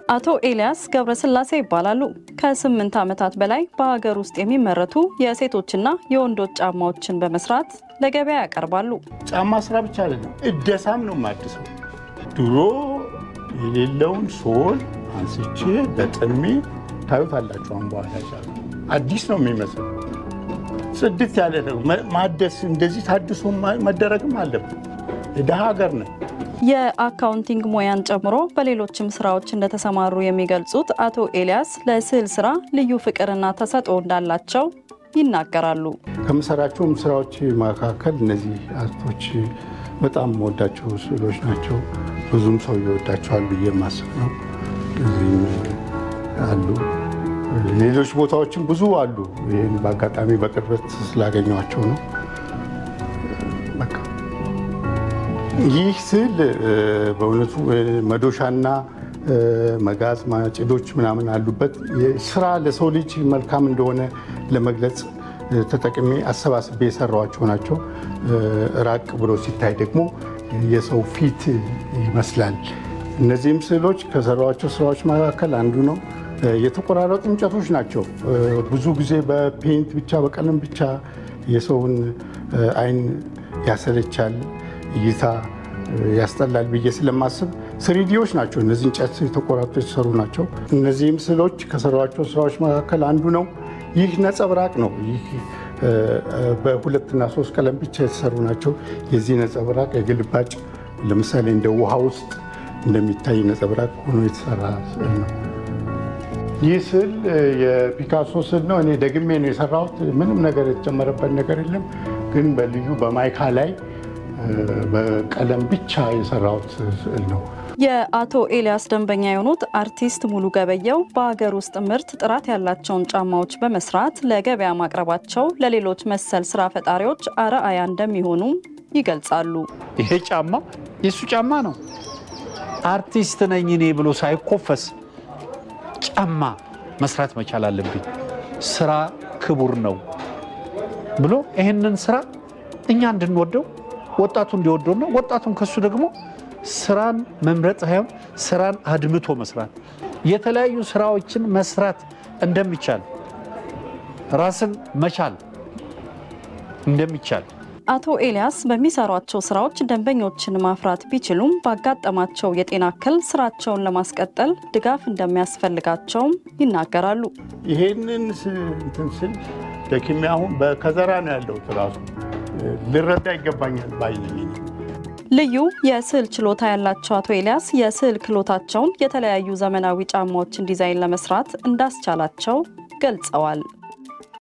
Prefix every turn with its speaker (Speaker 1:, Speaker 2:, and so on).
Speaker 1: አቶ ኤልያስ ገብረስላሴ ይባላሉ። ከ8 ዓመታት በላይ በሀገር ውስጥ የሚመረቱ የሴቶችና የወንዶች ጫማዎችን በመስራት ለገበያ ያቀርባሉ።
Speaker 2: ጫማ ስራ ብቻ አይደለም፣ እደሳም ነው ማድሰው። ድሮ የሌለውን ሶል አንስቼ በጥሜ ታዩታላችሁ። አንባላችሁ አዲስ ነው የሚመስለው። ጽድት ያለ ነው ማደስ። እንደዚህ ታድሶ መደረግም አለበት። ደሃ ሀገር ነው።
Speaker 1: የአካውንቲንግ ሙያን ጨምሮ በሌሎችም ስራዎች እንደተሰማሩ የሚገልጹት አቶ ኤልያስ ለስዕል ስራ ልዩ ፍቅርና ተሰጥኦ እንዳላቸው ይናገራሉ።
Speaker 2: ከምሰራቸው ስራዎች መካከል እነዚህ አርቶች በጣም ወዳቸው ስዕሎች ናቸው። ብዙም ሰው ይወዳቸዋል ብዬ ማስብ ነው። እዚህ አሉ ሌሎች ቦታዎችም ብዙ አሉ። ይሄን በአጋጣሚ በቅርበት ስላገኘኋቸው ነው። ይህ ስዕል በእውነቱ መዶሻና መጋዝ ማጭዶች ምናምን አሉበት። ስራ ለሰው ልጅ መልካም እንደሆነ ለመግለጽ ተጠቅሜ አሰባስቤ የሰራኋቸው ናቸው። ራቅ ብሎ ሲታይ ደግሞ የሰው ፊት ይመስላል። እነዚህም ስዕሎች ከሰራኋቸው ስራዎች መካከል አንዱ ነው። የተቆራረጡ እንጨቶች ናቸው። ብዙ ጊዜ በፔንት ብቻ በቀለም ብቻ የሰውን አይን ያሰለቻል፣ እይታ ያስጠላል ብዬ ስለማስብ ስሪዲዎች ናቸው። እነዚህ እንጨት የተቆራረጡ የተሰሩ ናቸው። እነዚህም ስዕሎች ከሰራኋቸው ስራዎች መካከል አንዱ ነው። ይህ ነጸብራቅ ነው። ይህ በሁለትና ሶስት ቀለም ብቻ የተሰሩ ናቸው። የዚህ ነጸብራቅ የግልባጭ ለምሳሌ እንደ ውሃ ውስጥ እንደሚታይ ነጸብራቅ ሆኖ የተሰራ ስዕል ነው። ይህ ስዕል የፒካሶ ስዕል ነው። እኔ ደግሜ ነው የሰራሁት። ምንም ነገር የተጨመረበት ነገር የለም። ግን በልዩ በማይካ ላይ በቀለም ብቻ የሰራሁት ስዕል ነው።
Speaker 1: የአቶ ኤልያስ ደንበኛ የሆኑት አርቲስት ሙሉ ገበየው በሀገር ውስጥ ምርት ጥራት ያላቸውን ጫማዎች በመስራት ለገበያ ማቅረባቸው ለሌሎች መሰል ስራ ፈጣሪዎች አርአያ እንደሚሆኑ ይገልጻሉ።
Speaker 3: ይሄ ጫማ የሱ ጫማ ነው። አርቲስት ነኝ እኔ ብሎ ሳይኮፈስ ጫማ መስራት መቻል አለብኝ፣ ስራ ክቡር ነው ብሎ ይሄንን ስራ እኛ እንድንወደው ወጣቱ እንዲወደውና ወጣቱን ከሱ ደግሞ ስራን መምረጥ ሳይሆን ስራን አድምቶ መስራት፣ የተለያዩ ስራዎችን መስራት እንደሚቻል ራስን መቻል እንደሚቻል
Speaker 1: አቶ ኤልያስ በሚሰሯቸው ስራዎች ደንበኞችን ማፍራት ቢችሉም ባጋጠማቸው የጤና እክል ስራቸውን ለማስቀጠል ድጋፍ እንደሚያስፈልጋቸው ይናገራሉ።
Speaker 2: ይሄንን እንትን ስል ደክሜ አሁን በከዘራ ነው ያለው ራሱ ልረዳ ይገባኛል ባይነኝ።
Speaker 1: ልዩ የስዕል ችሎታ ያላቸው አቶ ኤልያስ የስዕል ክህሎታቸውን የተለያዩ ዘመናዊ ጫማዎችን ዲዛይን ለመስራት እንዳስቻላቸው ገልጸዋል።